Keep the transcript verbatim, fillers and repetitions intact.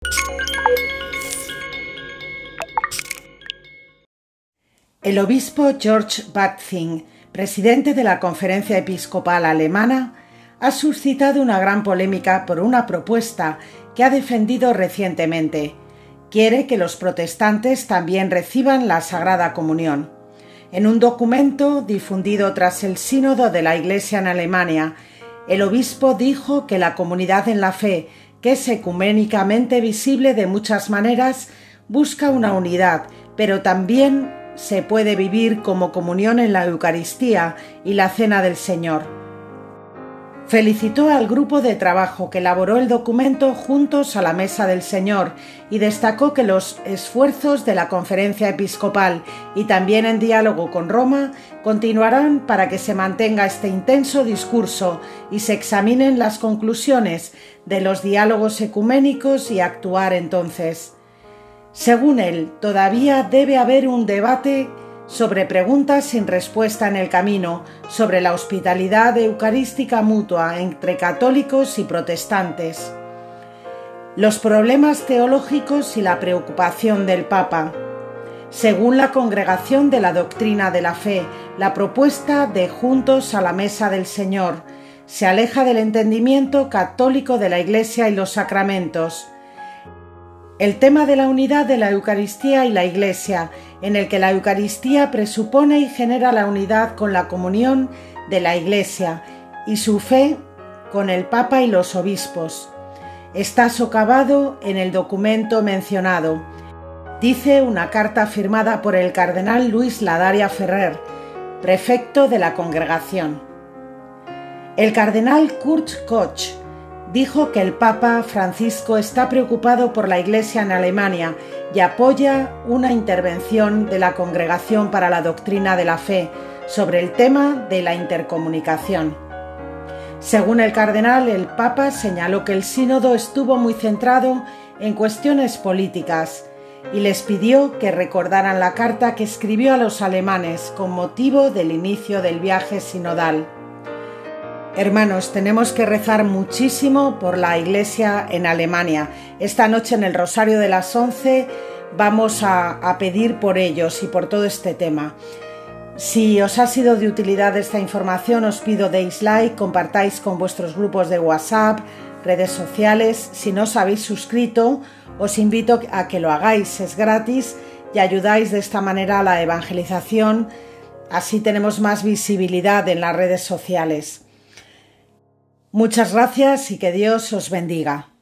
El obispo George Batzing, presidente de la Conferencia Episcopal Alemana, ha suscitado una gran polémica por una propuesta que ha defendido recientemente. Quiere que los protestantes también reciban la Sagrada Comunión. En un documento difundido tras el Sínodo de la Iglesia en Alemania, el obispo dijo que la comunidad en la fe, que es ecuménicamente visible de muchas maneras, busca una unidad, pero también se puede vivir como comunión en la Eucaristía y la Cena del Señor. Felicitó al grupo de trabajo que elaboró el documento Juntos a la Mesa del Señor y destacó que los esfuerzos de la Conferencia Episcopal y también en diálogo con Roma continuarán para que se mantenga este intenso discurso y se examinen las conclusiones de los diálogos ecuménicos y actuar entonces. Según él, todavía debe haber un debate sobre preguntas sin respuesta en el camino, sobre la hospitalidad eucarística mutua entre católicos y protestantes, los problemas teológicos y la preocupación del Papa. Según la Congregación de la Doctrina de la Fe, la propuesta de Juntos a la Mesa del Señor se aleja del entendimiento católico de la Iglesia y los sacramentos. El tema de la unidad de la Eucaristía y la Iglesia, en el que la Eucaristía presupone y genera la unidad con la comunión de la Iglesia y su fe con el Papa y los obispos. Está socavado en el documento mencionado, dice una carta firmada por el cardenal Luis Ladaria Ferrer, prefecto de la congregación. El cardenal Kurt Koch dijo que el Papa Francisco está preocupado por la Iglesia en Alemania y apoya una intervención de la Congregación para la Doctrina de la Fe sobre el tema de la intercomunicación. Según el cardenal, el Papa señaló que el sínodo estuvo muy centrado en cuestiones políticas y les pidió que recordaran la carta que escribió a los alemanes con motivo del inicio del viaje sinodal. Hermanos, tenemos que rezar muchísimo por la Iglesia en Alemania. Esta noche en el Rosario de las once vamos a, a pedir por ellos y por todo este tema. Si os ha sido de utilidad esta información, os pido deis like, compartáis con vuestros grupos de WhatsApp, redes sociales. Si no os habéis suscrito, os invito a que lo hagáis, es gratis y ayudáis de esta manera a la evangelización. Así tenemos más visibilidad en las redes sociales. Muchas gracias y que Dios os bendiga.